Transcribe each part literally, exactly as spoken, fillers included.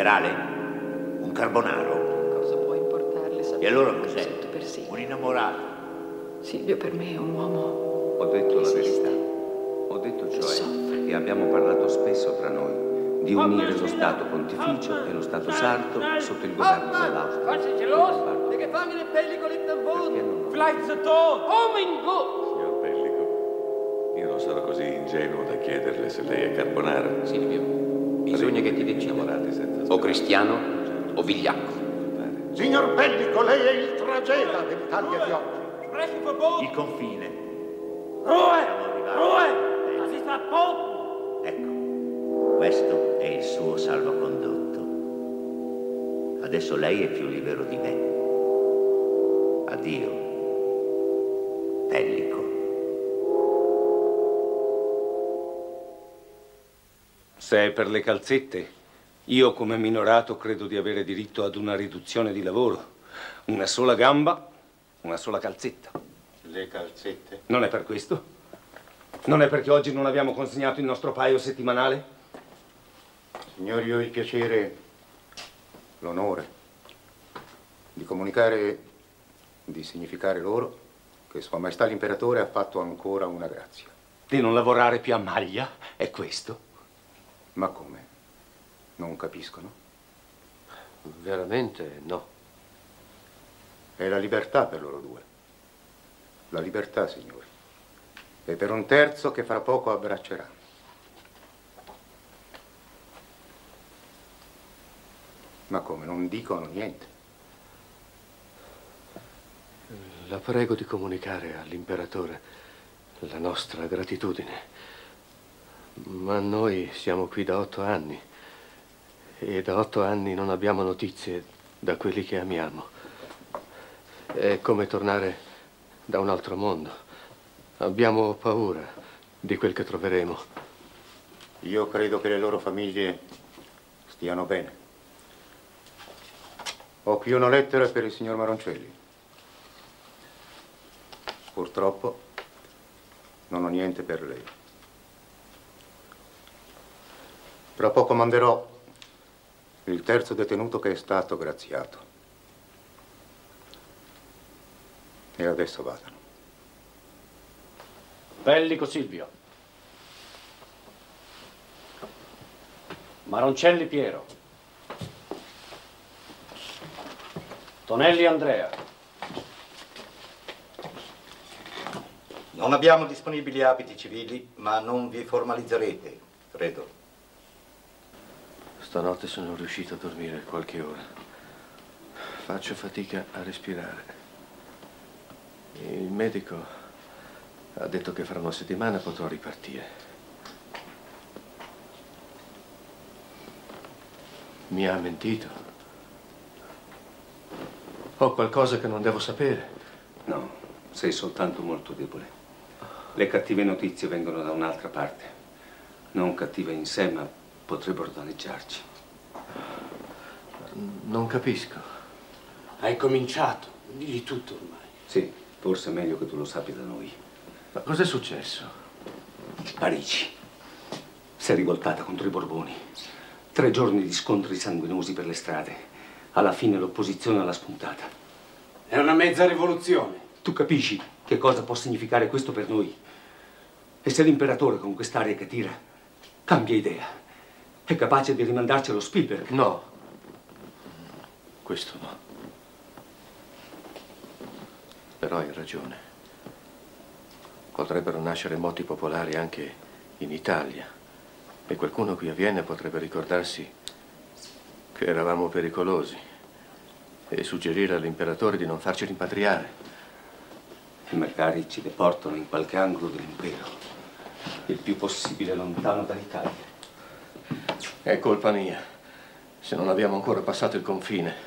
Ale? Un carbonaro? Cosa può importarle? E allora cos'è? Un innamorato? Silvio per me è un uomo. Ho detto la esiste. verità. Ho detto cioè Soffre. che abbiamo parlato spesso tra noi di unire lo Stato Pontificio e lo Stato Sardo sotto il governo dell'Austria. Was ist hier los? Der Gefangene Pellico liegt am Boden. Vielleicht ist er tot. Oh mein Gott! Signor Pellico, io non sono così ingenuo da chiederle se lei è carbonara. Silvio, bisogna che ti decida. O cristiano o vigliacco. Signor Pellico, lei è il trageda dell'Italia di oggi. Sprechen verboten. Il confine. Ruhe! Ruhe! Das ist verboten! Ecco, questo è il suo salvacondotto. Adesso lei è più libero di me. Addio, Pellico. Se è per le calzette, io come minorato credo di avere diritto ad una riduzione di lavoro. Una sola gamba, una sola calzetta. Le calzette? Non è per questo? Non è perché oggi non abbiamo consegnato il nostro paio settimanale? Signori, ho il piacere, l'onore di comunicare, di significare loro che Sua Maestà l'Imperatore ha fatto ancora una grazia. Di non lavorare più a maglia? È questo? Ma come? Non capiscono? Veramente no. È la libertà per loro due. La libertà, signori. E per un terzo che fra poco abbraccerà. Ma come? Non dicono niente. La prego di comunicare all'imperatore la nostra gratitudine. Ma noi siamo qui da otto anni e da otto anni non abbiamo notizie da quelli che amiamo. È come tornare da un altro mondo. Abbiamo paura di quel che troveremo. Io credo che le loro famiglie stiano bene. Ho qui una lettera per il signor Maroncelli. Purtroppo non ho niente per lei. Tra poco manderò il terzo detenuto che è stato graziato. E adesso vadano. Pellico Silvio. Maroncelli Piero. Tonelli Andrea. Non abbiamo disponibili abiti civili, ma non vi formalizzerete, credo. Stanotte sono riuscito a dormire qualche ora. Faccio fatica a respirare. Il medico ha detto che fra una settimana potrò ripartire. Mi ha mentito. Ho qualcosa che non devo sapere. No, sei soltanto molto debole. Le cattive notizie vengono da un'altra parte. Non cattive in sé, ma potrebbero danneggiarci. Non capisco. Hai cominciato, digli tutto ormai. Sì, forse è meglio che tu lo sappia da noi. Ma cos'è successo? Parigi si è rivoltata contro i Borboni. Tre giorni di scontri sanguinosi per le strade. Alla fine l'opposizione alla spuntata. È una mezza rivoluzione. Tu capisci che cosa può significare questo per noi? E se l'imperatore con quest'aria che tira cambia idea, è capace di rimandarci allo Spielberg? No. Questo no. Però hai ragione. Potrebbero nascere moti popolari anche in Italia e qualcuno qui a Vienna potrebbe ricordarsi che eravamo pericolosi e suggerire all'imperatore di non farci rimpatriare. E magari ci deportano in qualche angolo dell'impero, il più possibile lontano dall'Italia. È colpa mia se non abbiamo ancora passato il confine.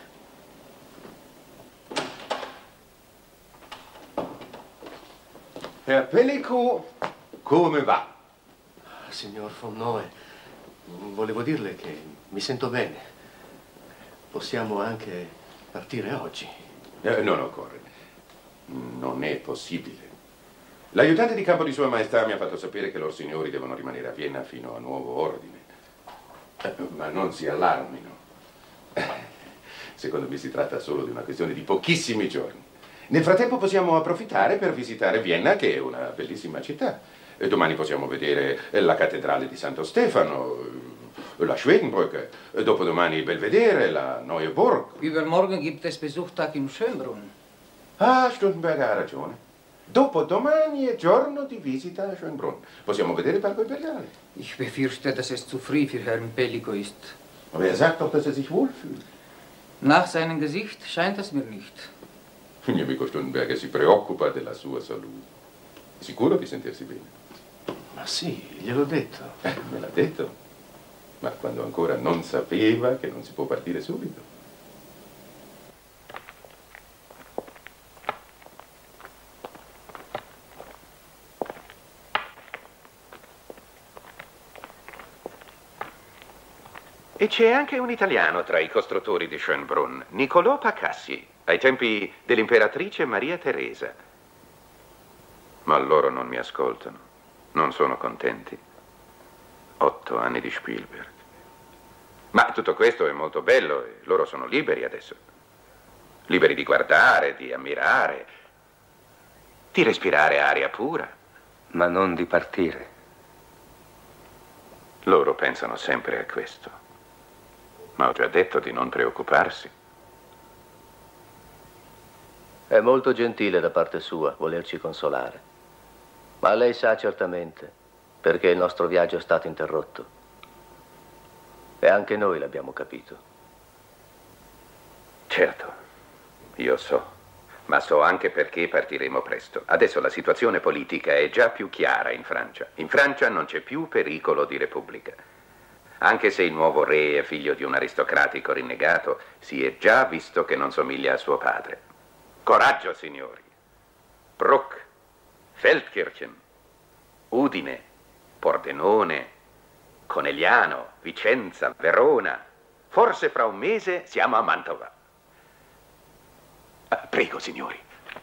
Herr Pellico, come va? Signor von Noe, volevo dirle che mi sento bene. Possiamo anche partire oggi. Eh, non occorre. Non è possibile. L'aiutante di campo di Sua Maestà mi ha fatto sapere che loro signori devono rimanere a Vienna fino a nuovo ordine. Eh, ma non si allarmino. Secondo me si tratta solo di una questione di pochissimi giorni. Nel frattempo possiamo approfittare per visitare Vienna, che è una bellissima città. E domani possiamo vedere la cattedrale di Santo Stefano, la Schwedenbrücke, dopodomani il Belvedere, la Neue Burg. Übermorgen gibt es Besuchtag in Schönbrunn. Ah, Stundenberger ha ragione. Dopodomani è giorno di visita a Schönbrunn. Possiamo vedere il Parco Imperiale. Ich befürchte, dass es zu früh für Herrn Pellico ist. Aber er sagt doch, dass er sich wohlfühlt. Nach seinem Gesicht scheint es mir nicht. Il mio amico Stundenberger si preoccupa della sua salute. È sicuro di sentirsi bene? Ma sì, gliel'ho detto. Eh, me l'ha detto. Ma quando ancora non sapeva che non si può partire subito. E c'è anche un italiano tra i costruttori di Schönbrunn, Niccolò Pacassi, ai tempi dell'imperatrice Maria Teresa. Ma loro non mi ascoltano, non sono contenti. Otto anni di Spielberg. Ma tutto questo è molto bello e loro sono liberi adesso. Liberi di guardare, di ammirare, di respirare aria pura. Ma non di partire. Loro pensano sempre a questo. Ma ho già detto di non preoccuparsi. È molto gentile da parte sua volerci consolare. Ma lei sa certamente perché il nostro viaggio è stato interrotto. E anche noi l'abbiamo capito. Certo, io so. Ma so anche perché partiremo presto. Adesso la situazione politica è già più chiara in Francia. In Francia non c'è più pericolo di repubblica. Anche se il nuovo re è figlio di un aristocratico rinnegato, si è già visto che non somiglia a suo padre. Coraggio, signori. Bruck, Feldkirchen, Udine, Pordenone, Conegliano, Vicenza, Verona. Forse fra un mese siamo a Mantova. Ah, prego, signori.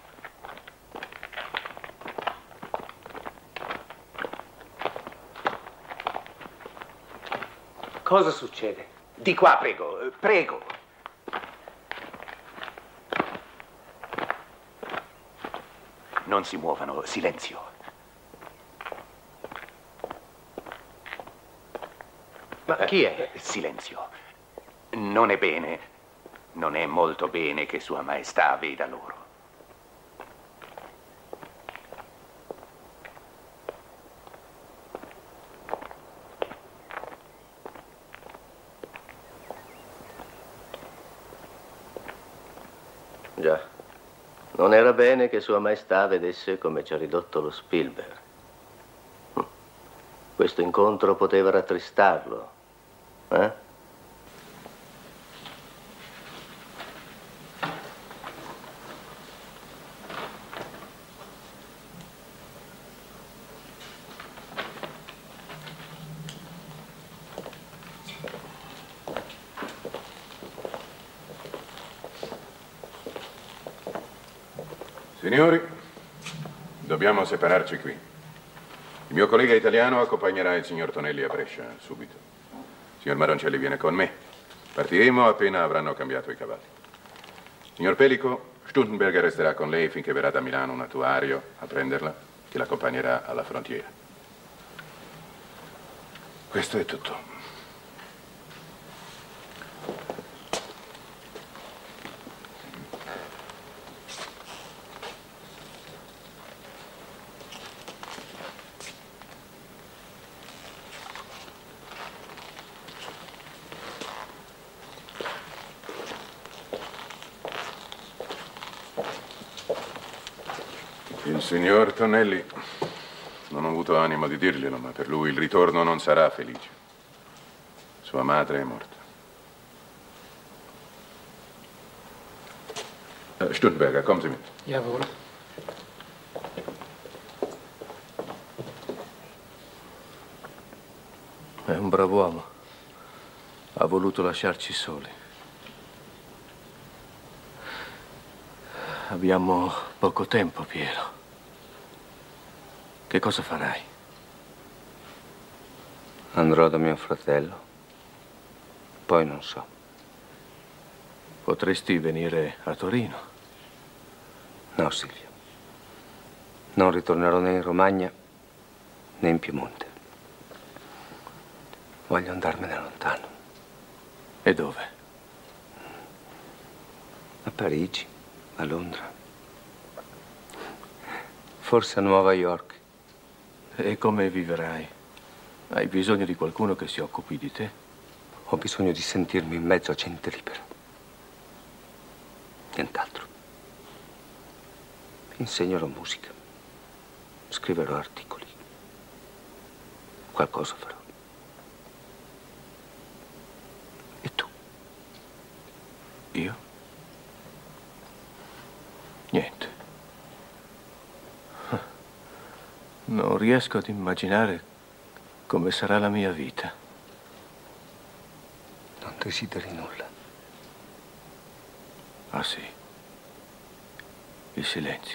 Cosa succede? Di qua, prego, prego. Non si muovano, silenzio. Ma chi è? Eh, silenzio. Non è bene, non è molto bene che Sua Maestà veda loro. Già, non era bene che Sua Maestà vedesse come ci ha ridotto lo Spielberg. Questo incontro poteva rattristarlo, eh? Signori, dobbiamo separarci qui. Il mio collega italiano accompagnerà il signor Tonelli a Brescia, subito. Il signor Maroncelli viene con me. Partiremo appena avranno cambiato i cavalli. Signor Pellico, Stundenberger resterà con lei finché verrà da Milano un attuario a prenderla, che l'accompagnerà alla frontiera. Questo è tutto. Il signor Tonelli, non ho avuto animo di dirglielo, ma per lui il ritorno non sarà felice. Sua madre è morta. Uh, Stundenberger, kommen Sie mit. Jawohl. È un brav'uomo. Ha voluto lasciarci soli. Abbiamo poco tempo, Piero. Che cosa farai? Andrò da mio fratello. Poi non so. Potresti venire a Torino. No, Silvio. Non ritornerò né in Romagna né in Piemonte. Voglio andarmene lontano. E dove? A Parigi, a Londra. Forse a Nuova York. E come vivrai? Hai bisogno di qualcuno che si occupi di te? Ho bisogno di sentirmi in mezzo a gente libera. Nient'altro. Insegnerò musica. Scriverò articoli. Qualcosa farò. E tu? Io? Niente. Non riesco ad immaginare come sarà la mia vita. Non desideri nulla. Ah sì. Il silenzio.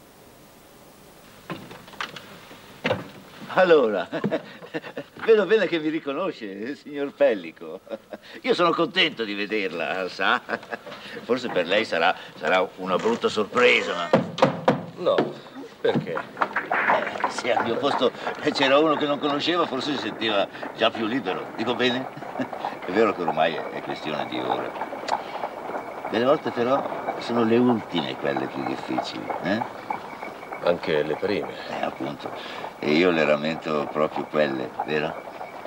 Allora, vedo bene che mi riconosce, signor Pellico. Io sono contento di vederla, sa? Forse per lei sarà, sarà una brutta sorpresa, ma... No, perché? Eh, se al mio posto c'era uno che non conosceva, forse si sentiva già più libero. Dico bene? È vero che ormai è questione di ore. Delle volte però sono le ultime quelle più difficili, eh? Anche le prime. Eh, appunto. E io le rammento proprio quelle, vero?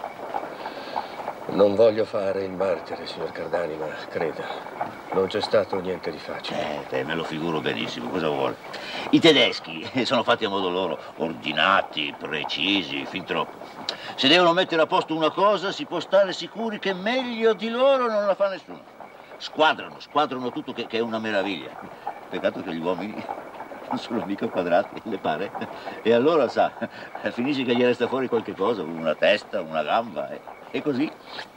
Non voglio fare il martire, signor Cardani, ma creda, non c'è stato niente di facile. Eh, beh, me lo figuro benissimo, cosa vuole? I tedeschi sono fatti a modo loro, ordinati, precisi, fin troppo. Se devono mettere a posto una cosa, si può stare sicuri che meglio di loro non la fa nessuno. Squadrano, squadrano tutto, che, che è una meraviglia. Peccato che gli uomini non sono mica quadrati, le pare. E allora, sa, finisce che gli resta fuori qualche cosa, una testa, una gamba, e, e così.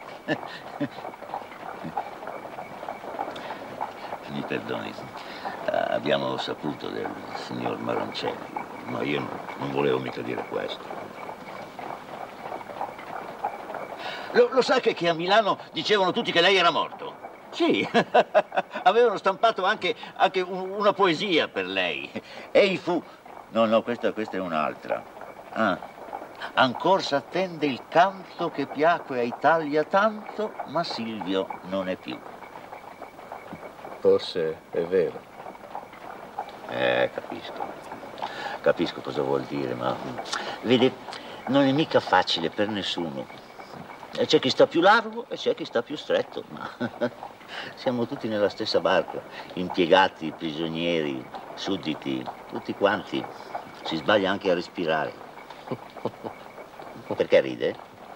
Mi perdoni, abbiamo saputo del signor Maroncelli, ma io non, non volevo mica dire questo. Lo, lo sa che, che a Milano dicevano tutti che lei era morto? Sì, avevano stampato anche, anche un, una poesia per lei. Ei fu... No, no, questa, questa è un'altra. Ah. Ancor s'attende il canto che piacque a Italia tanto, ma Silvio non è più. Forse è vero. Eh, capisco. Capisco cosa vuol dire, ma... Vede, non è mica facile per nessuno. C'è chi sta più largo e c'è chi sta più stretto, ma... Siamo tutti nella stessa barca, impiegati, prigionieri, sudditi, tutti quanti. Si sbaglia anche a respirare. Perché ride?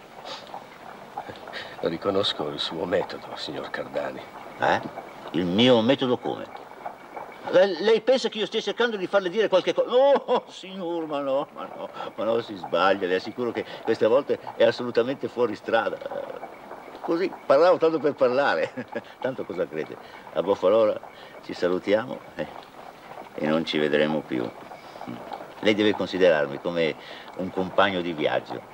Riconosco il suo metodo, signor Cardani. Eh? Il mio metodo come? Lei pensa che io stia cercando di farle dire qualche cosa? No, signor, ma no, ma no, ma no, si sbaglia. Le assicuro che queste volte è assolutamente fuori strada. Così, parlavo tanto per parlare. Tanto cosa crede? A Boffalora ci salutiamo eh, e non ci vedremo più. Lei deve considerarmi come un compagno di viaggio.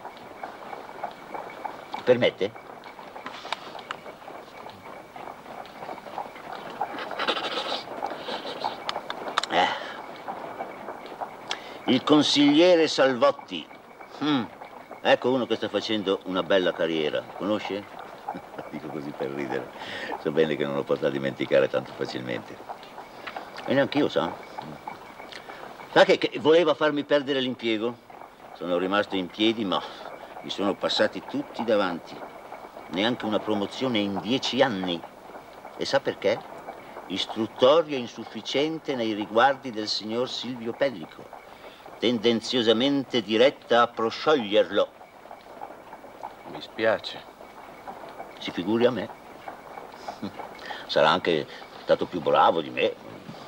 Permette? Eh. Il consigliere Salvotti. Mm. Ecco uno che sta facendo una bella carriera. Conosce? Dico così per ridere. So bene che non lo potrà dimenticare tanto facilmente. E neanch'io, sa? Sa che, che voleva farmi perdere l'impiego? Sono rimasto in piedi, ma mi sono passati tutti davanti. Neanche una promozione in dieci anni. E sa perché? Istruttoria insufficiente nei riguardi del signor Silvio Pellico, tendenziosamente diretta a proscioglierlo. Mi spiace. Si figuri a me. Sarà anche stato più bravo di me.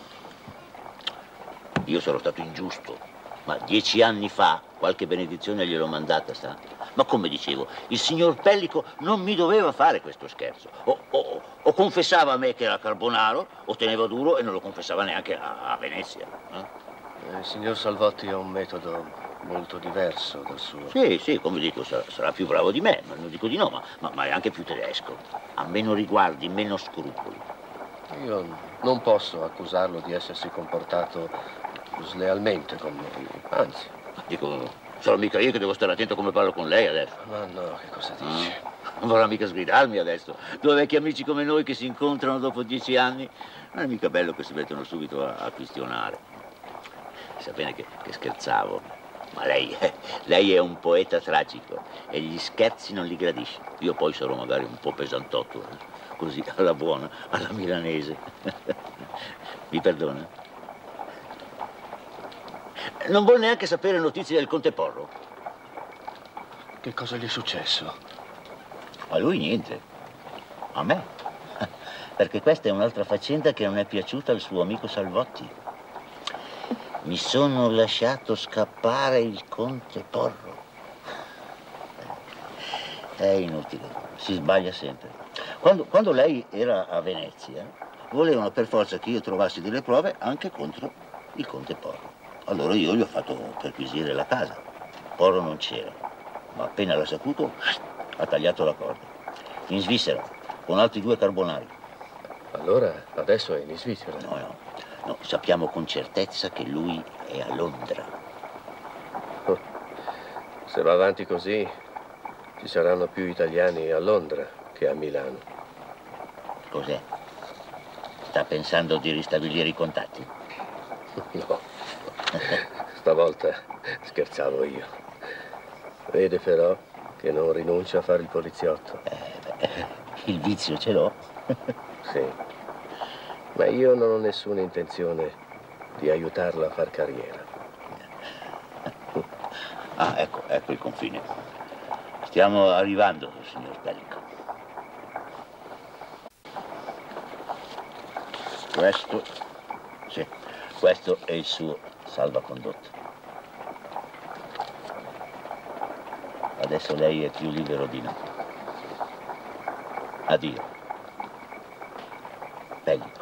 Io sono stato ingiusto, ma dieci anni fa qualche benedizione gliel'ho mandata, sa? Ma come dicevo, il signor Pellico non mi doveva fare questo scherzo. O, o, o confessava a me che era Carbonaro, o teneva duro e non lo confessava neanche a, a Venezia. Eh? Il signor Salvotti ha un metodo molto diverso dal suo. Sì, sì, come dico, sarà, sarà più bravo di me, ma non dico di no, ma, ma, ma è anche più tedesco. Ha meno riguardi, meno scrupoli. Io non posso accusarlo di essersi comportato slealmente con me, anzi. Dico, sono mica io che devo stare attento come parlo con lei adesso. Ma no, che cosa dici? Ah, non vorrà mica sgridarmi adesso. Due vecchi amici come noi che si incontrano dopo dieci anni, non è mica bello che si mettono subito a, a questionare. Sa bene che, che scherzavo, ma lei, eh, lei è un poeta tragico e gli scherzi non li gradisce. Io poi sarò magari un po' pesantotto, eh, così alla buona, alla milanese. Mi perdona? Non vuol neanche sapere notizie del Conte Porro. Che cosa gli è successo? A lui niente. A me. Perché questa è un'altra faccenda che non è piaciuta al suo amico Salvotti. Mi sono lasciato scappare il Conte Porro. È inutile, si sbaglia sempre. Quando, quando lei era a Venezia, volevano per forza che io trovassi delle prove anche contro il Conte Porro. Allora io gli ho fatto perquisire la casa. Porro non c'era, ma appena l'ha saputo ha tagliato la corda. In Svizzera, con altri due carbonari. Allora adesso è in Svizzera? No, no, no, sappiamo con certezza che lui è a Londra. Oh, se va avanti così, ci saranno più italiani a Londra che a Milano. Cos'è? Sta pensando di ristabilire i contatti? No. Stavolta scherzavo io. Vede però che non rinuncio a fare il poliziotto. Eh, beh, il vizio ce l'ho. Sì, ma io non ho nessuna intenzione di aiutarla a far carriera. Ah, ecco, ecco il confine. Stiamo arrivando, signor Pellico. Questo, sì, questo è il suo salvacondotto. Adesso lei è più libero di no. Addio. Pellico.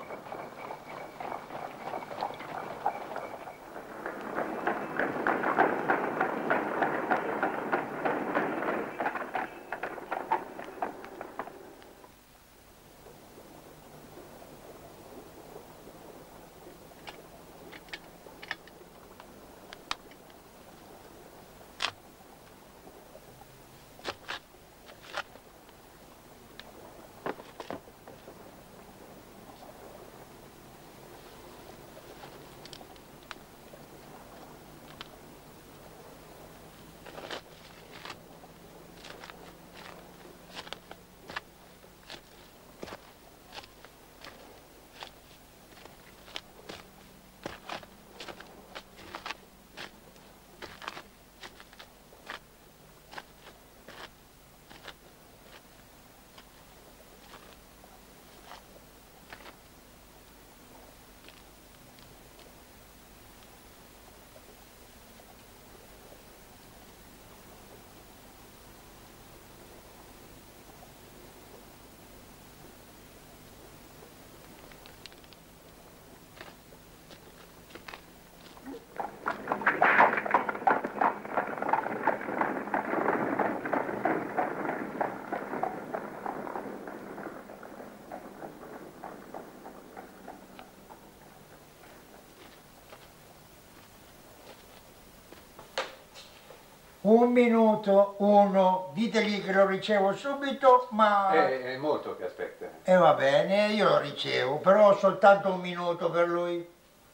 Un minuto, uno, ditegli che lo ricevo subito, ma... È, è molto che aspetta. E eh, va bene, io lo ricevo, però ho soltanto un minuto per lui.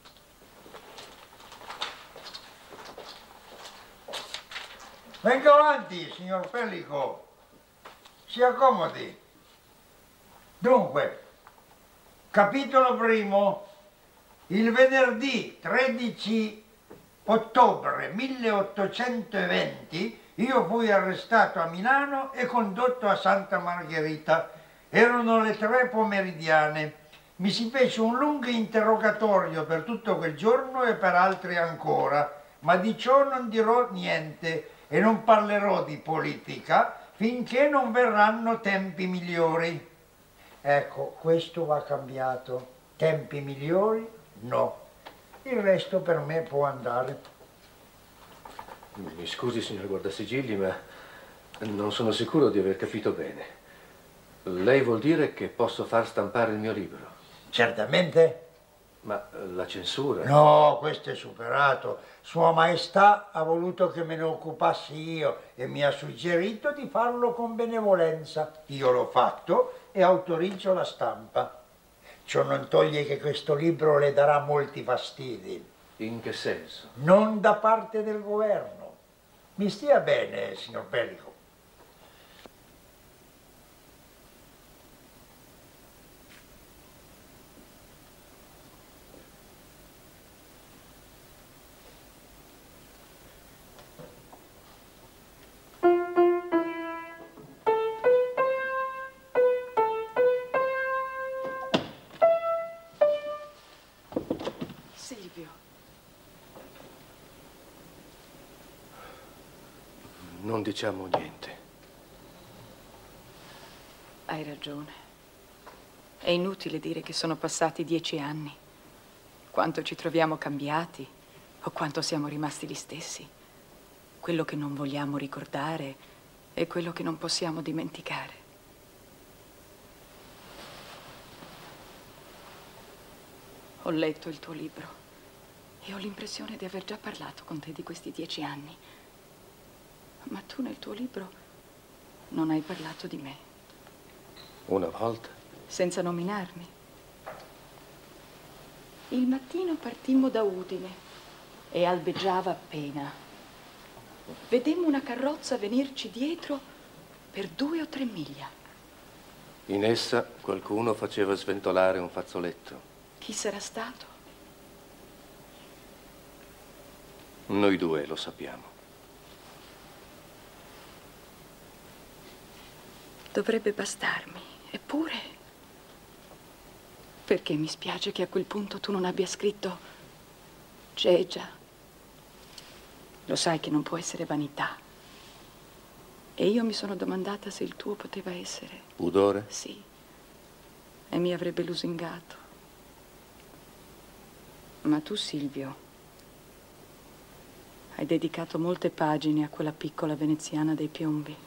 Venga avanti, signor Pellico. Si accomodi. Dunque, capitolo primo. Il venerdì tredici ottobre milleottocentoventi io fui arrestato a Milano e condotto a Santa Margherita. Erano le tre pomeridiane. Mi si fece un lungo interrogatorio per tutto quel giorno e per altri ancora, ma di ciò non dirò niente e non parlerò di politica finché non verranno tempi migliori. Ecco, questo va cambiato. Tempi migliori? No. Il resto per me può andare. Mi scusi, signor Guardasigilli, ma non sono sicuro di aver capito bene. Lei vuol dire che posso far stampare il mio libro? Certamente. Ma la censura? No, questo è superato. Sua Maestà ha voluto che me ne occupassi io e mi ha suggerito di farlo con benevolenza. Io l'ho fatto e autorizzo la stampa. Ciò non toglie che questo libro le darà molti fastidi. In che senso? Non da parte del governo. Mi stia bene, signor Pellico. Silvio. Non diciamo niente. Hai ragione. È inutile dire che sono passati dieci anni. Quanto ci troviamo cambiati o quanto siamo rimasti gli stessi. Quello che non vogliamo ricordare e quello che non possiamo dimenticare. Ho letto il tuo libro e ho l'impressione di aver già parlato con te di questi dieci anni. Ma tu nel tuo libro non hai parlato di me. Una volta? Senza nominarmi. Il mattino partimmo da Udine e albeggiava appena. Vedemmo una carrozza venirci dietro per due o tre miglia. In essa qualcuno faceva sventolare un fazzoletto. Chi sarà stato? Noi due lo sappiamo. Dovrebbe bastarmi, eppure. Perché mi spiace che a quel punto tu non abbia scritto Gegia. Lo sai che non può essere vanità. E io mi sono domandata se il tuo poteva essere. Pudore? Sì. E mi avrebbe lusingato. Ma tu, Silvio, hai dedicato molte pagine a quella piccola veneziana dei piombi.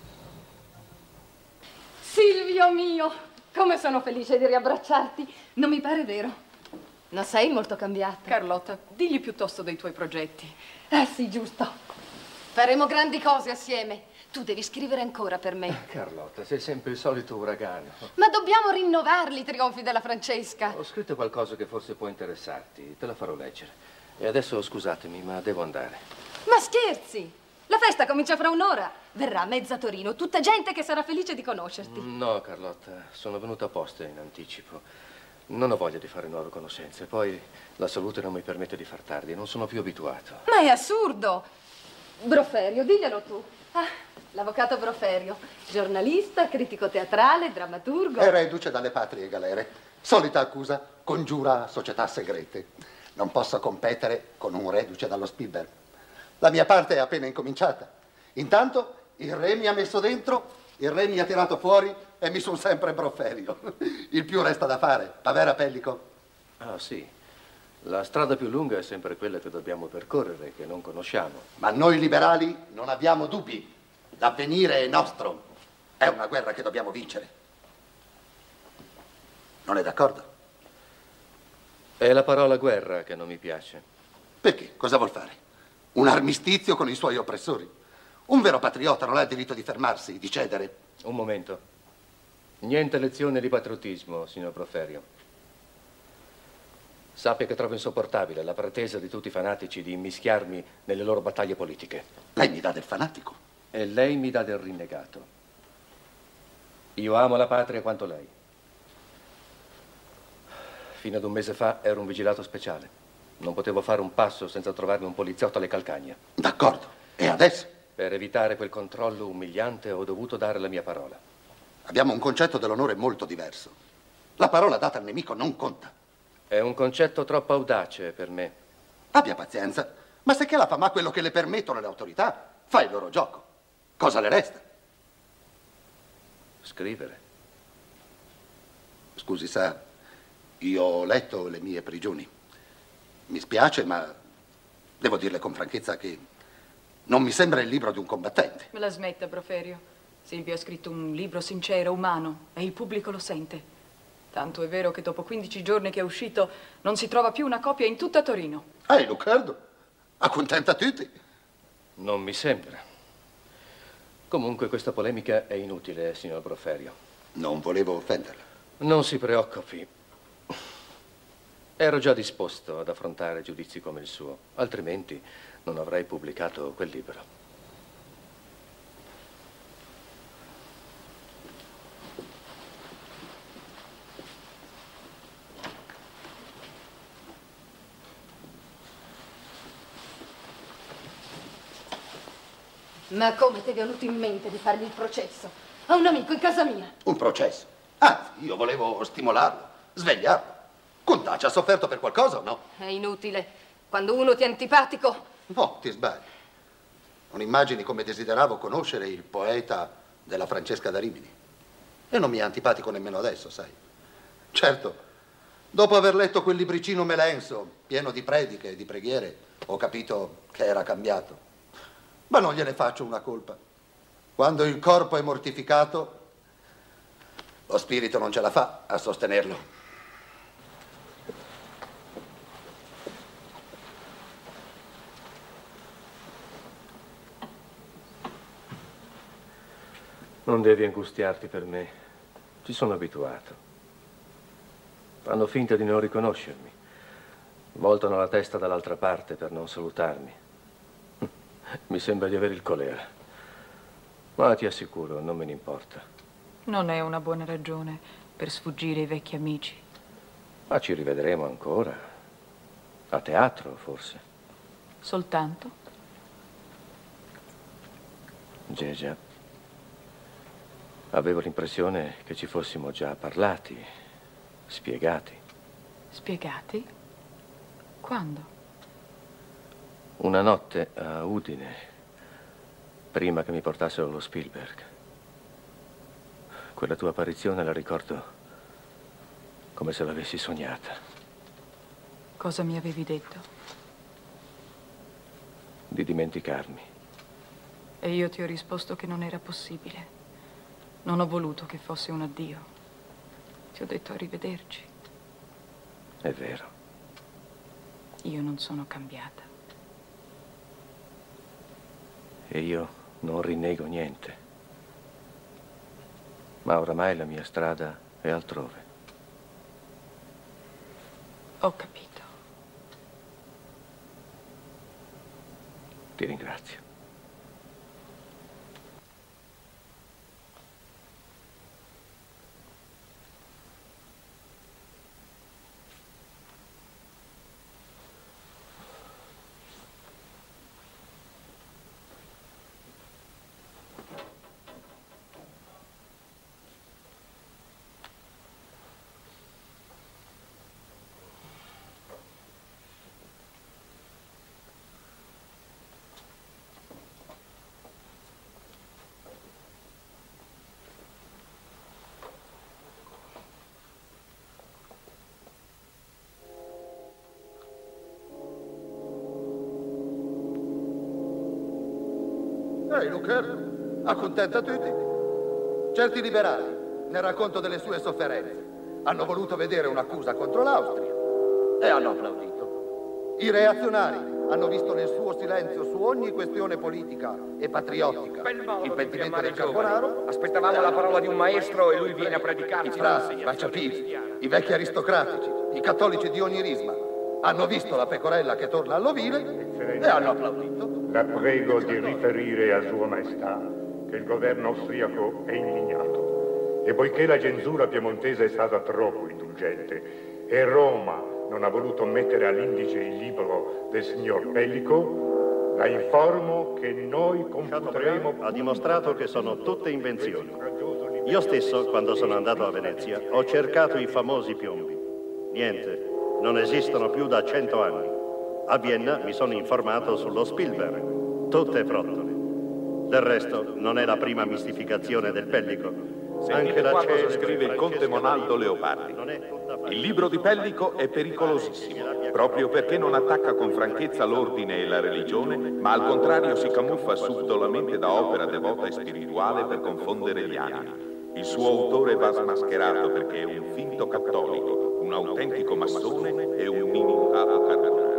Silvio mio, come sono felice di riabbracciarti. Non mi pare vero. Non sei molto cambiata. Carlotta, digli piuttosto dei tuoi progetti. Eh sì, giusto. Faremo grandi cose assieme. Tu devi scrivere ancora per me. Carlotta, sei sempre il solito uragano. Ma dobbiamo rinnovarli i trionfi della Francesca. Ho scritto qualcosa che forse può interessarti. Te la farò leggere. E adesso scusatemi, ma devo andare. Ma scherzi! La festa comincia fra un'ora. Verrà mezza Torino, tutta gente che sarà felice di conoscerti. No, Carlotta, sono venuto apposta in anticipo. Non ho voglia di fare nuove conoscenze. Poi la salute non mi permette di far tardi. Non sono più abituato. Ma è assurdo! Broferio, diglielo tu. Ah, l'avvocato Broferio. Giornalista, critico teatrale, drammaturgo. È reduce dalle patrie galere. Solita accusa, congiura società segrete. Non posso competere con un reduce dallo Spielberg. La mia parte è appena incominciata. Intanto il re mi ha messo dentro, il re mi ha tirato fuori e mi sono sempre Broferio. Il più resta da fare. Va vero, Pellico? Ah, sì. La strada più lunga è sempre quella che dobbiamo percorrere, che non conosciamo. Ma noi liberali non abbiamo dubbi. L'avvenire è nostro. È una guerra che dobbiamo vincere. Non è d'accordo? È la parola guerra che non mi piace. Perché? Cosa vuol fare? Un armistizio con i suoi oppressori? Un vero patriota non ha il diritto di fermarsi, di cedere. Un momento. Niente lezione di patriottismo, signor Broferio. Sappia che trovo insopportabile la pretesa di tutti i fanatici di immischiarmi nelle loro battaglie politiche. Lei mi dà del fanatico. E lei mi dà del rinnegato. Io amo la patria quanto lei. Fino ad un mese fa ero un vigilato speciale. Non potevo fare un passo senza trovarmi un poliziotto alle calcagna. D'accordo. E adesso? Per evitare quel controllo umiliante ho dovuto dare la mia parola. Abbiamo un concetto dell'onore molto diverso. La parola data al nemico non conta. È un concetto troppo audace per me. Abbia pazienza. Ma se che la fa ma quello che le permettono le autorità, fa il loro gioco. Cosa le resta? Scrivere. Scusi, sa, io ho letto le mie prigioni. Mi spiace, ma devo dirle con franchezza che non mi sembra il libro di un combattente. Me la smetta, Broferio. Silvio ha scritto un libro sincero, umano, e il pubblico lo sente. Tanto è vero che dopo quindici giorni che è uscito non si trova più una copia in tutta Torino. Ehi, Luccardo, accontenta tutti. Non mi sembra. Comunque questa polemica è inutile, signor Broferio. Non volevo offenderla. Non si preoccupi. Ero già disposto ad affrontare giudizi come il suo, altrimenti non avrei pubblicato quel libro. Ma come ti è venuto in mente di fargli il processo? A un amico in casa mia. Un processo? Anzi, io volevo stimolarlo, svegliarlo. Contaci, ha sofferto per qualcosa o no? È inutile. Quando uno ti è antipatico... No, ti sbagli. Non immagini come desideravo conoscere il poeta della Francesca da Rimini. E non mi è antipatico nemmeno adesso, sai. Certo, dopo aver letto quel libricino melenso, pieno di prediche e di preghiere, ho capito che era cambiato. Ma non gliene faccio una colpa. Quando il corpo è mortificato, lo spirito non ce la fa a sostenerlo. Non devi angustiarti per me. Ci sono abituato. Fanno finta di non riconoscermi. Voltano la testa dall'altra parte per non salutarmi. Mi sembra di avere il colera. Ma ti assicuro, non me ne importa. Non è una buona ragione per sfuggire ai vecchi amici. Ma ci rivedremo ancora. A teatro, forse. Soltanto? Gegia, avevo l'impressione che ci fossimo già parlati, spiegati. Spiegati? Quando? Una notte a Udine, prima che mi portassero allo Spielberg. Quella tua apparizione la ricordo come se l'avessi sognata. Cosa mi avevi detto? Di dimenticarmi. E io ti ho risposto che non era possibile. Non ho voluto che fosse un addio. Ti ho detto arrivederci. È vero. Io non sono cambiata. E io non rinnego niente. Ma oramai la mia strada è altrove. Ho capito. Ti ringrazio. Ehi, Luccardo, accontenta tutti. Certi liberali, nel racconto delle sue sofferenze, hanno voluto vedere un'accusa contro l'Austria e hanno applaudito. I reazionari hanno visto nel suo silenzio su ogni questione politica e patriottica il pentimento del Carbonaro. Aspettavamo la parola di un maestro e lui viene a predicarci. I frasi, i baciapiedi, i vecchi aristocratici, i cattolici di ogni risma hanno visto la pecorella che torna all'ovile e hanno applaudito. La prego di riferire a Sua Maestà che il governo austriaco è indignato e poiché la censura piemontese è stata troppo indulgente e Roma non ha voluto mettere all'indice il libro del signor Pellico, la informo che noi computeremo... ha dimostrato che sono tutte invenzioni. Io stesso, quando sono andato a Venezia, ho cercato i famosi piombi. Niente, non esistono più da cento anni. A Vienna mi sono informato sullo Spielberg. Tutte frottole. Del resto, non è la prima mistificazione del Pellico. Anche la cosa scrive il conte Monaldo Leopardi. Il libro di Pellico è pericolosissimo, proprio perché non attacca con franchezza l'ordine e la religione, ma al contrario si camuffa subdolamente da opera devota e spirituale per confondere gli animi. Il suo autore va smascherato perché è un finto cattolico, un autentico massone e un mini capo carbonaro.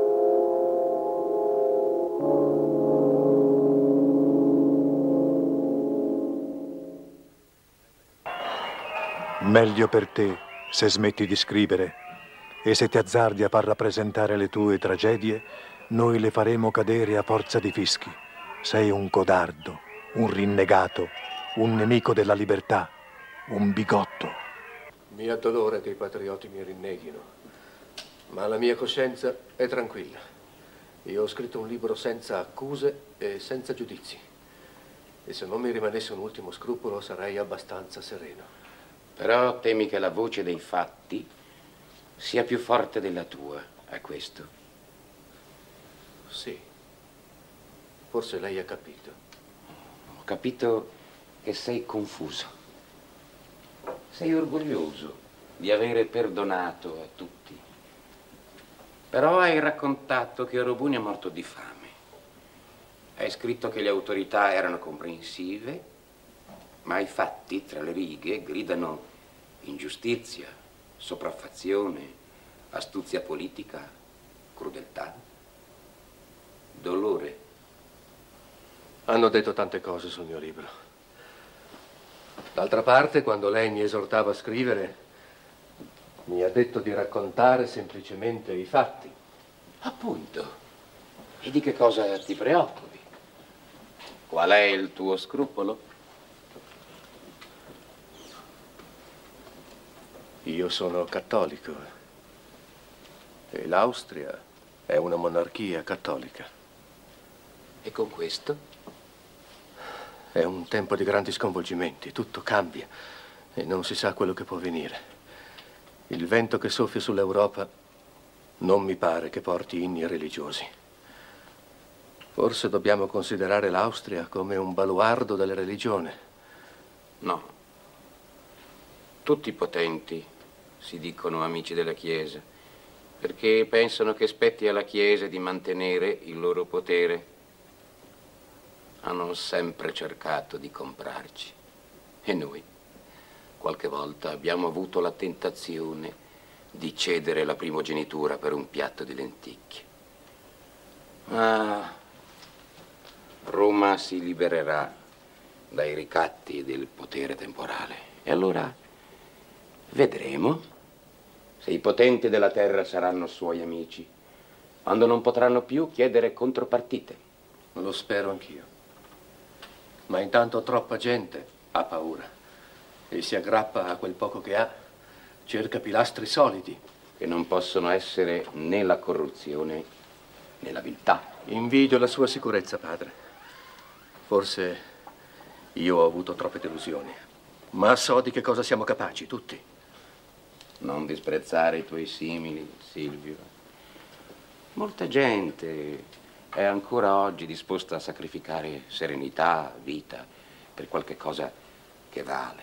Meglio per te se smetti di scrivere e se ti azzardi a far rappresentare le tue tragedie, noi le faremo cadere a forza di fischi. Sei un codardo, un rinnegato, un nemico della libertà, un bigotto. Mi addolora che i patrioti mi rinneghino, ma la mia coscienza è tranquilla. Io ho scritto un libro senza accuse e senza giudizi. E se non mi rimanesse un ultimo scrupolo sarei abbastanza sereno. Però temi che la voce dei fatti sia più forte della tua, è questo? Sì. Forse lei ha capito. Ho capito che sei confuso. Sei orgoglioso di avere perdonato a tutti. Però hai raccontato che Orobuni è morto di fame. Hai scritto che le autorità erano comprensive, ma i fatti, tra le righe, gridano ingiustizia, sopraffazione, astuzia politica, crudeltà, dolore. Hanno detto tante cose sul mio libro. D'altra parte, quando lei mi esortava a scrivere, mi ha detto di raccontare semplicemente i fatti. Appunto. E di che cosa ti preoccupi? Qual è il tuo scrupolo? Io sono cattolico e l'Austria è una monarchia cattolica. E con questo? È un tempo di grandi sconvolgimenti, tutto cambia e non si sa quello che può venire. Il vento che soffia sull'Europa non mi pare che porti inni religiosi. Forse dobbiamo considerare l'Austria come un baluardo della religione. No. Tutti i potenti si dicono amici della Chiesa, perché pensano che spetti alla Chiesa di mantenere il loro potere. Hanno sempre cercato di comprarci. E noi, qualche volta, abbiamo avuto la tentazione di cedere la primogenitura per un piatto di lenticchie. Ma Roma si libererà dai ricatti del potere temporale. E allora vedremo se i potenti della terra saranno suoi amici, quando non potranno più chiedere contropartite. Lo spero anch'io. Ma intanto troppa gente ha paura e si aggrappa a quel poco che ha, cerca pilastri solidi. Che non possono essere né la corruzione né la viltà. Invidio la sua sicurezza, padre. Forse io ho avuto troppe delusioni, ma so di che cosa siamo capaci, tutti. Non disprezzare i tuoi simili, Silvio. Molta gente è ancora oggi disposta a sacrificare serenità, vita, per qualche cosa che vale.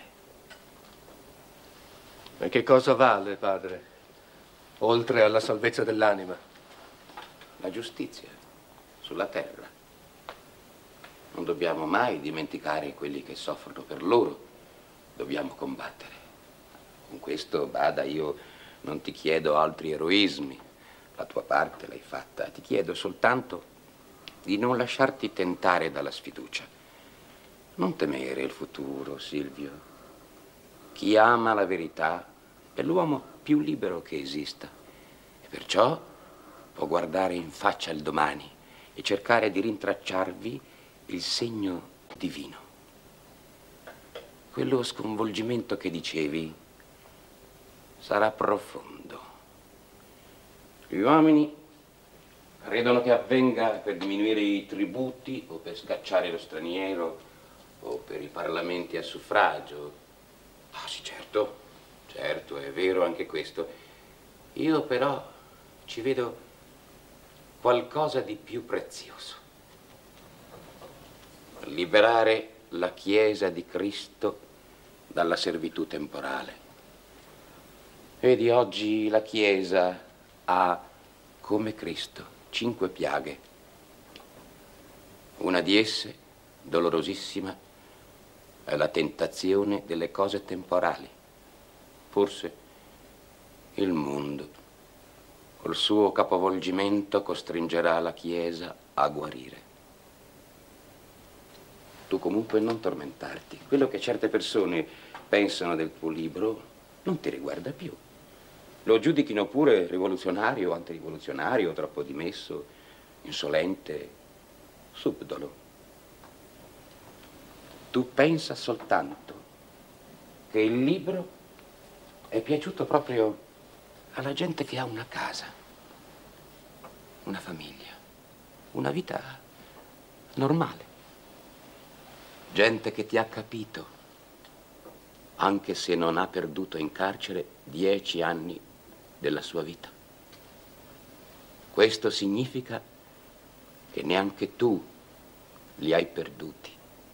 E che cosa vale, padre, oltre alla salvezza dell'anima? La giustizia sulla terra. Non dobbiamo mai dimenticare quelli che soffrono per loro. Dobbiamo combattere. Con questo, bada, io non ti chiedo altri eroismi. La tua parte l'hai fatta. Ti chiedo soltanto di non lasciarti tentare dalla sfiducia. Non temere il futuro, Silvio. Chi ama la verità è l'uomo più libero che esista. E perciò può guardare in faccia il domani e cercare di rintracciarvi il segno divino. Quello sconvolgimento che dicevi sarà profondo. Gli uomini credono che avvenga per diminuire i tributi o per scacciare lo straniero o per i parlamenti a suffragio. Ah sì, certo, certo, è vero anche questo. Io però ci vedo qualcosa di più prezioso. Liberare la Chiesa di Cristo dalla servitù temporale. Vedi, oggi la Chiesa ha, come Cristo, cinque piaghe. Una di esse, dolorosissima, è la tentazione delle cose temporali. Forse il mondo, col suo capovolgimento, costringerà la Chiesa a guarire. Tu comunque non tormentarti. Quello che certe persone pensano del tuo libro non ti riguarda più. Lo giudichino pure rivoluzionario, antirivoluzionario, troppo dimesso, insolente, subdolo. Tu pensa soltanto che il libro è piaciuto proprio alla gente che ha una casa, una famiglia, una vita normale. Gente che ti ha capito, anche se non ha perduto in carcere dieci anni della sua vita. Questo significa che neanche tu li hai perduti.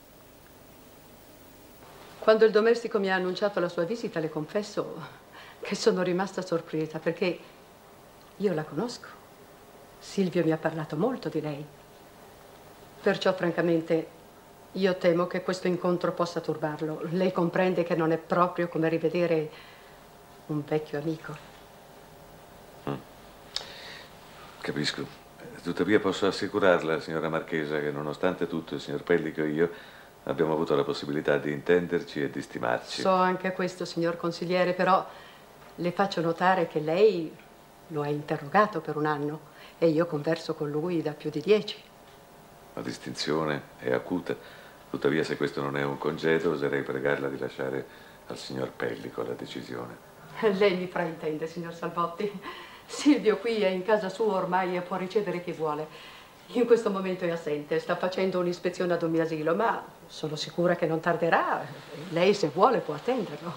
Quando il domestico mi ha annunciato la sua visita, le confesso che sono rimasta sorpresa, perché io la conosco. Silvio mi ha parlato molto di lei. Perciò, francamente, io temo che questo incontro possa turbarlo. Lei comprende che non è proprio come rivedere un vecchio amico. Mm. Capisco. Tuttavia posso assicurarla, signora Marchesa, che nonostante tutto il signor Pellico e io abbiamo avuto la possibilità di intenderci e di stimarci. So anche questo, signor consigliere, però le faccio notare che lei lo ha interrogato per un anno e io converso con lui da più di dieci. La distinzione è acuta. Tuttavia, se questo non è un congedo, oserei pregarla di lasciare al signor Pellico la decisione. Lei mi fraintende, signor Salvotti. Silvio qui è in casa sua ormai e può ricevere chi vuole. In questo momento è assente, sta facendo un'ispezione ad un mio asilo, ma sono sicura che non tarderà. Lei, se vuole, può attenderlo.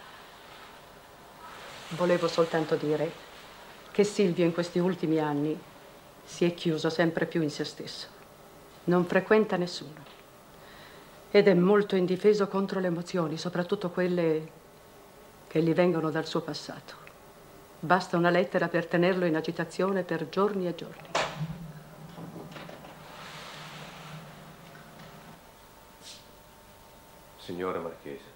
Volevo soltanto dire che Silvio in questi ultimi anni si è chiuso sempre più in se stesso. Non frequenta nessuno. Ed è molto indifeso contro le emozioni, soprattutto quelle che gli vengono dal suo passato. Basta una lettera per tenerlo in agitazione per giorni e giorni. Signora Marchesa.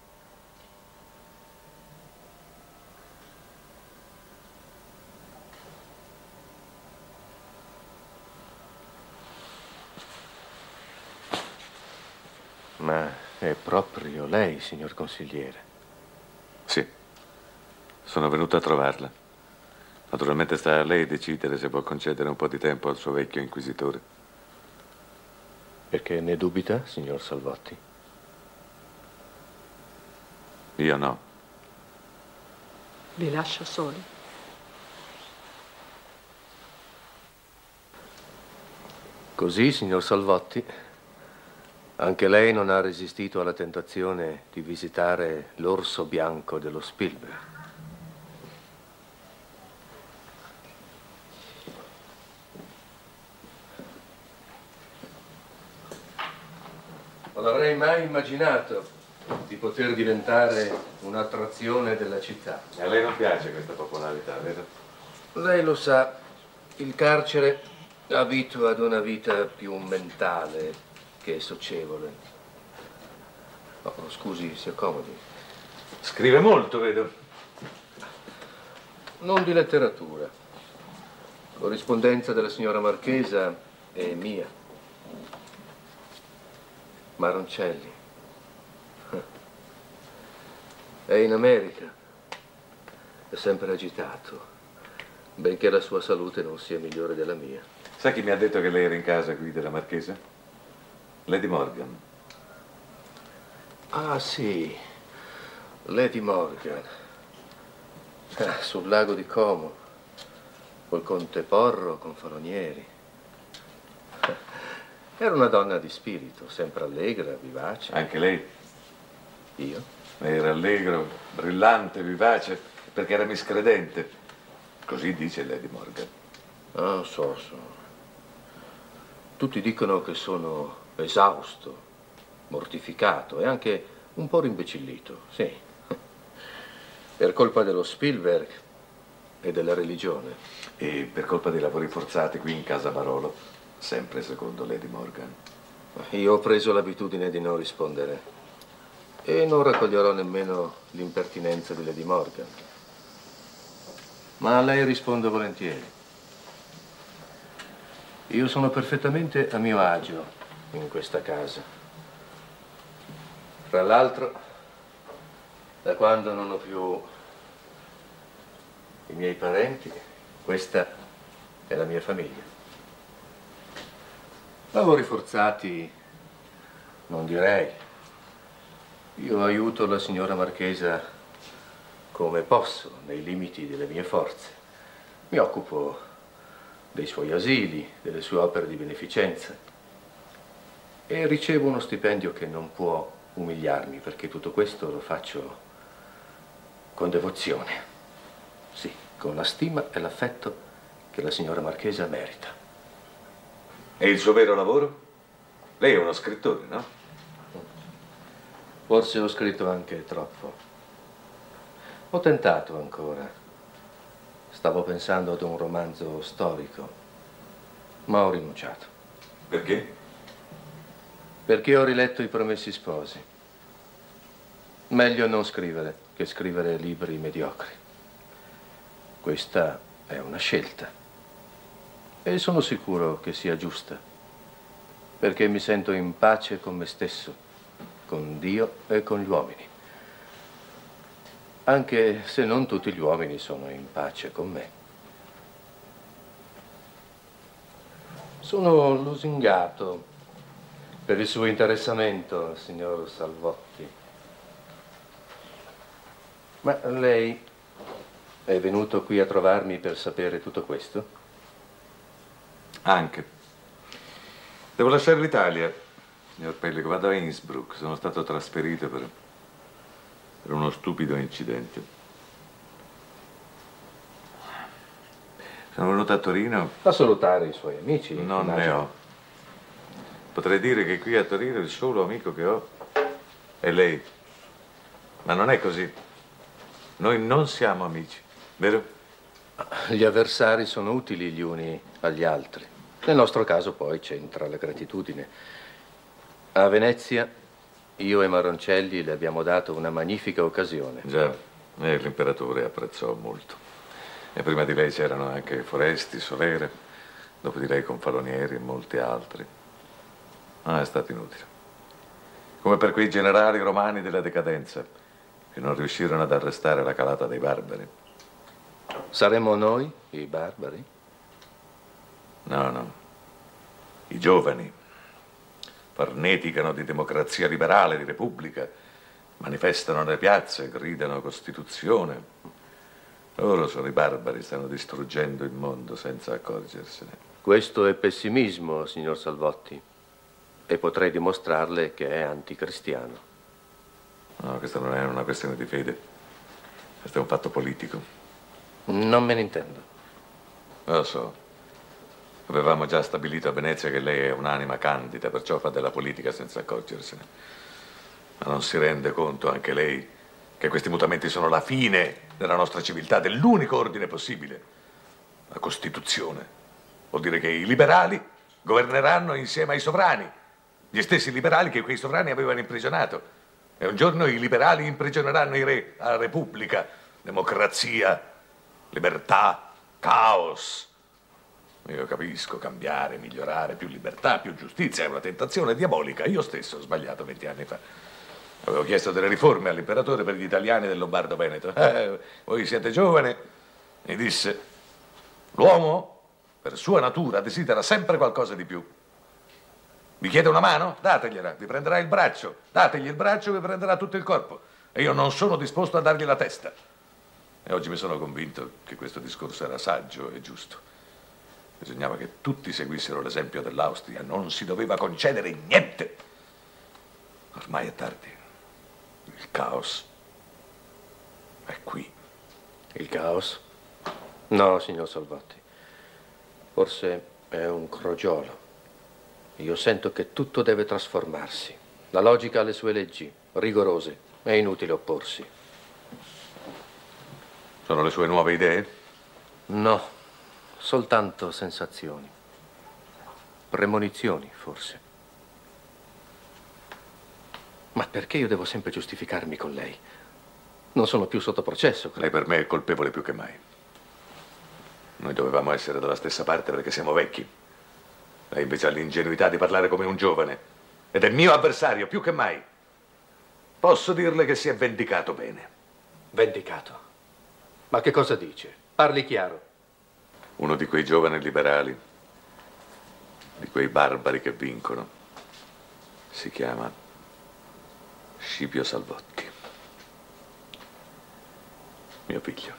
Ma è proprio lei, signor consigliere? Sì, sono venuto a trovarla. Naturalmente sta a lei decidere se può concedere un po' di tempo al suo vecchio inquisitore. Perché ne dubita, signor Salvotti? Io no. Vi lascio soli. Così, signor Salvotti, anche lei non ha resistito alla tentazione di visitare l'orso bianco dello Spielberg. Non avrei mai immaginato di poter diventare un'attrazione della città. A lei non piace questa popolarità, vero? Lei lo sa, il carcere abitua ad una vita più mentale che socievole. Oh, scusi, si accomodi. Scrive molto, vedo. Non di letteratura. Corrispondenza della signora Marchesa è mia. Maroncelli. È in America. È sempre agitato, benché la sua salute non sia migliore della mia. Sa chi mi ha detto che lei era in casa qui della Marchesa? Lady Morgan. Ah, sì. Lady Morgan. Ah, sul lago di Como. Col conte Porro, con Falonieri. Era una donna di spirito, sempre allegra, vivace. Anche lei? Io? Era allegro, brillante, vivace, perché era miscredente. Così dice Lady Morgan. Ah, so, so. Tutti dicono che sono esausto, mortificato e anche un po' rimbecillito, sì. Per colpa dello Spielberg e della religione. E per colpa dei lavori forzati qui in casa Barolo, sempre secondo Lady Morgan. Io ho preso l'abitudine di non rispondere. E non raccoglierò nemmeno l'impertinenza di Lady Morgan. Ma a lei rispondo volentieri. Io sono perfettamente a mio agio in questa casa. Fra l'altro, da quando non ho più i miei parenti, questa è la mia famiglia. Lavori forzati, non direi. Io aiuto la signora Marchesa come posso, nei limiti delle mie forze. Mi occupo dei suoi asili, delle sue opere di beneficenza e ricevo uno stipendio che non può umiliarmi, perché tutto questo lo faccio con devozione. Sì, con la stima e l'affetto che la signora Marchesa merita. E il suo vero lavoro? Lei è uno scrittore, no? Forse ho scritto anche troppo. Ho tentato ancora. Stavo pensando ad un romanzo storico, ma ho rinunciato. Perché? Perché ho riletto I Promessi Sposi. Meglio non scrivere che scrivere libri mediocri. Questa è una scelta. E sono sicuro che sia giusta, perché mi sento in pace con me stesso, con Dio e con gli uomini. Anche se non tutti gli uomini sono in pace con me. Sono lusingato per il suo interessamento, signor Salvotti. Ma lei è venuto qui a trovarmi per sapere tutto questo? Anche. Devo lasciare l'Italia, signor Pellico. Vado a Innsbruck. Sono stato trasferito per, per uno stupido incidente. Sono venuto a Torino a salutare i suoi amici. Non immagino. ne ho. Potrei dire che qui a Torino il solo amico che ho è lei. Ma non è così. Noi non siamo amici, vero? Gli avversari sono utili gli uni agli altri. Nel nostro caso poi c'entra la gratitudine. A Venezia io e Maroncelli le abbiamo dato una magnifica occasione. Già, e l'imperatore apprezzò molto. E prima di lei c'erano anche Foresti, Solere, dopo di lei Confalonieri e molti altri. Ah, è stato inutile. Come per quei generali romani della decadenza, che non riuscirono ad arrestare la calata dei barbari. Saremmo noi i barbari? No, no. I giovani farneticano di democrazia liberale, di repubblica, manifestano nelle piazze, gridano Costituzione. Loro sono i barbari, stanno distruggendo il mondo senza accorgersene. Questo è pessimismo, signor Salvotti, e potrei dimostrarle che è anticristiano. No, questa non è una questione di fede. Questo è un fatto politico. Non me ne intendo. Lo so. Avevamo già stabilito a Venezia che lei è un'anima candida, perciò fa della politica senza accorgersene. Ma non si rende conto anche lei che questi mutamenti sono la fine della nostra civiltà, dell'unico ordine possibile? La Costituzione. Vuol dire che i liberali governeranno insieme ai sovrani, gli stessi liberali che quei sovrani avevano imprigionato. E un giorno i liberali imprigioneranno i re, la Repubblica, democrazia, libertà, caos. Io capisco, cambiare, migliorare, più libertà, più giustizia, è una tentazione diabolica. Io stesso ho sbagliato venti anni fa. Avevo chiesto delle riforme all'imperatore per gli italiani del Lombardo-Veneto. Eh, voi siete giovani, mi disse, l'uomo per sua natura desidera sempre qualcosa di più. Vi chiede una mano? Dategliela, vi prenderà il braccio. Dategli il braccio, vi prenderà tutto il corpo. E io non sono disposto a dargli la testa. E oggi mi sono convinto che questo discorso era saggio e giusto. Bisognava che tutti seguissero l'esempio dell'Austria, non si doveva concedere niente. Ormai è tardi. Il caos è qui. Il caos? No, signor Salvotti. Forse è un crogiolo. Io sento che tutto deve trasformarsi. La logica ha le sue leggi, rigorose. È inutile opporsi. Sono le sue nuove idee? No, soltanto sensazioni. Premonizioni, forse. Ma perché io devo sempre giustificarmi con lei? Non sono più sotto processo. Lei per me è colpevole più che mai. Noi dovevamo essere dalla stessa parte perché siamo vecchi. Lei invece ha l'ingenuità di parlare come un giovane. Ed è mio avversario più che mai. Posso dirle che si è vendicato bene. Vendicato? Ma che cosa dice? Parli chiaro. Uno di quei giovani liberali, di quei barbari che vincono, si chiama Scipio Salvotti. Mio figlio.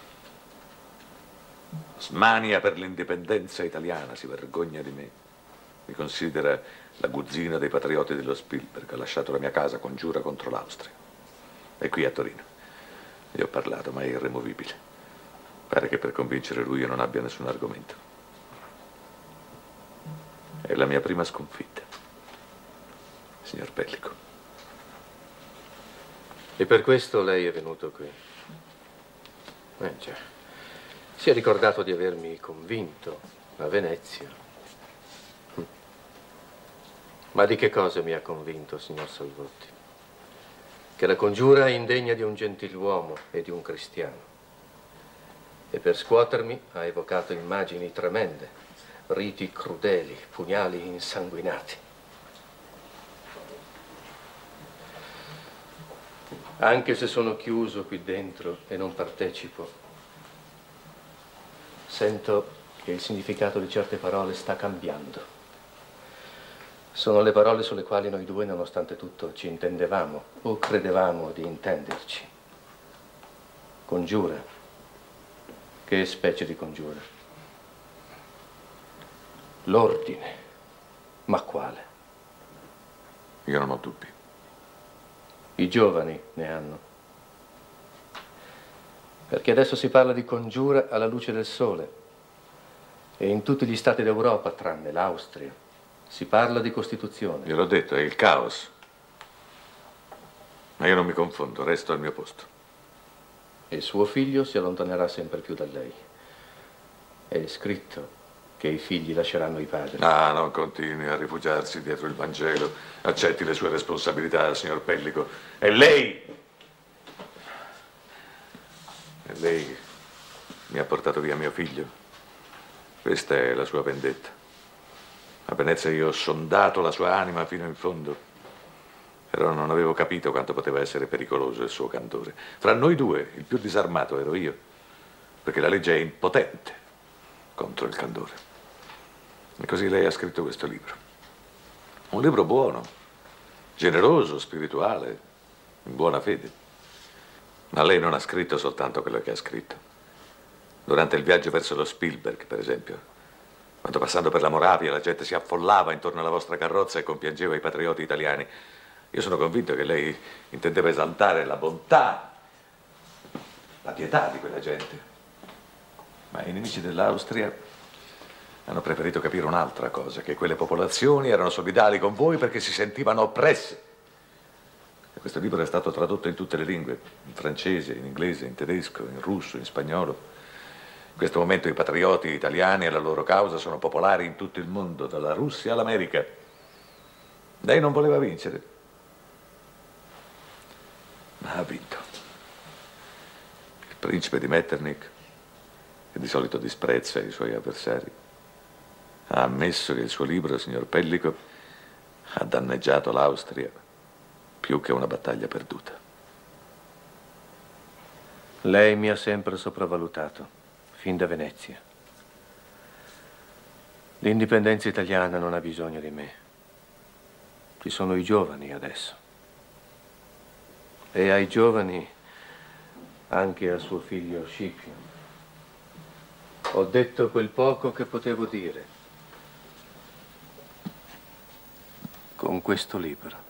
Smania per l'indipendenza italiana, si vergogna di me. Mi considera la guzzina dei patrioti dello Spielberg. Ha lasciato la mia casa con giura contro l'Austria. È qui a Torino. Gli ho parlato, ma è irremovibile. Pare che per convincere lui io non abbia nessun argomento. È la mia prima sconfitta, signor Pellico. E per questo lei è venuto qui? Eh già. Si è ricordato di avermi convinto a Venezia. Ma di che cosa mi ha convinto, signor Salvotti? Che la congiura è indegna di un gentiluomo e di un cristiano. E per scuotermi ha evocato immagini tremende, riti crudeli, pugnali insanguinati. Anche se sono chiuso qui dentro e non partecipo, sento che il significato di certe parole sta cambiando. Sono le parole sulle quali noi due, nonostante tutto, ci intendevamo o credevamo di intenderci. Congiura. Che specie di congiura? L'ordine. Ma quale? Io non ho dubbi. I giovani ne hanno. Perché adesso si parla di congiura alla luce del sole. E in tutti gli stati d'Europa, tranne l'Austria, si parla di Costituzione. Gliel'ho detto, è il caos. Ma io non mi confondo, resto al mio posto. E suo figlio si allontanerà sempre più da lei. È scritto che i figli lasceranno i padri. Ah, non continui a rifugiarsi dietro il Vangelo. Accetti le sue responsabilità, signor Pellico. E lei... E lei mi ha portato via mio figlio. Questa è la sua vendetta. A Venezia io ho sondato la sua anima fino in fondo. Però non avevo capito quanto poteva essere pericoloso il suo candore. Fra noi due, il più disarmato ero io, perché la legge è impotente contro il candore. E così lei ha scritto questo libro. Un libro buono, generoso, spirituale, in buona fede. Ma lei non ha scritto soltanto quello che ha scritto. Durante il viaggio verso lo Spielberg, per esempio, quando passando per la Moravia la gente si affollava intorno alla vostra carrozza e compiangeva i patrioti italiani, io sono convinto che lei intendeva esaltare la bontà, la pietà di quella gente. Ma i nemici dell'Austria hanno preferito capire un'altra cosa, che quelle popolazioni erano solidali con voi perché si sentivano oppresse. E questo libro è stato tradotto in tutte le lingue, in francese, in inglese, in tedesco, in russo, in spagnolo. In questo momento i patrioti italiani e la loro causa sono popolari in tutto il mondo, dalla Russia all'America. Lei non voleva vincere. Ma ha vinto. Il principe di Metternich, che di solito disprezza i suoi avversari, ha ammesso che il suo libro, signor Pellico, ha danneggiato l'Austria più che una battaglia perduta. Lei mi ha sempre sopravvalutato, fin da Venezia. L'indipendenza italiana non ha bisogno di me. Ci sono i giovani adesso. E ai giovani, anche a suo figlio Scipio, ho detto quel poco che potevo dire con questo libro.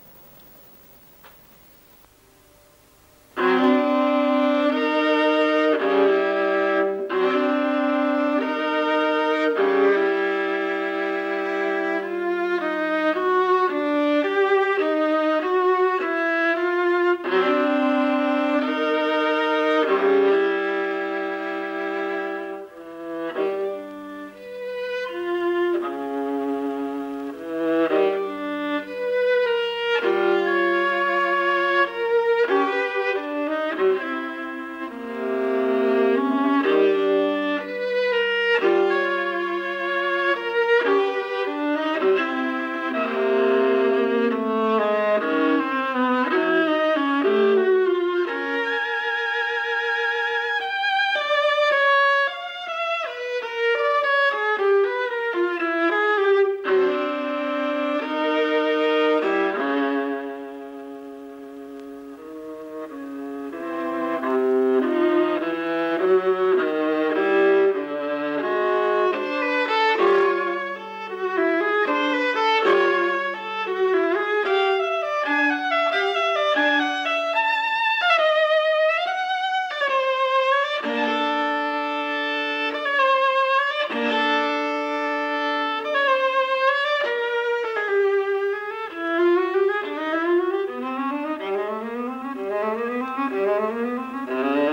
Thank you.